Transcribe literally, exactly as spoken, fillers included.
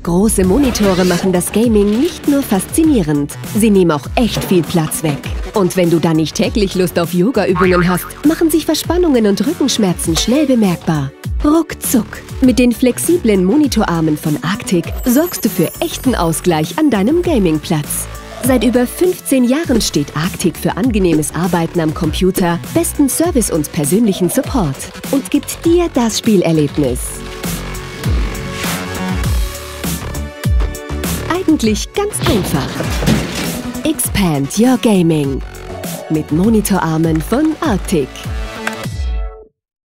Große Monitore machen das Gaming nicht nur faszinierend, sie nehmen auch echt viel Platz weg. Und wenn du dann nicht täglich Lust auf Yoga-Übungen hast, machen sich Verspannungen und Rückenschmerzen schnell bemerkbar. Ruckzuck! Mit den flexiblen Monitorarmen von Arctic sorgst du für echten Ausgleich an deinem Gamingplatz. Seit über fünfzehn Jahren steht Arctic für angenehmes Arbeiten am Computer, besten Service und persönlichen Support und gibt dir das Spielerlebnis. Eigentlich ganz einfach. Expand your Gaming mit Monitorarmen von Arctic.